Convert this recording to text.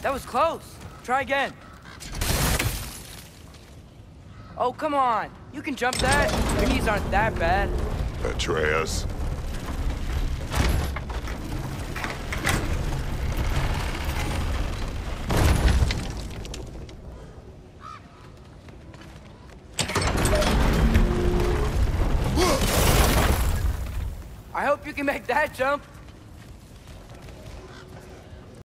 That was close. Try again. Oh, come on. You can jump that. Your knees aren't that bad. Atreus. I hope you can make that jump.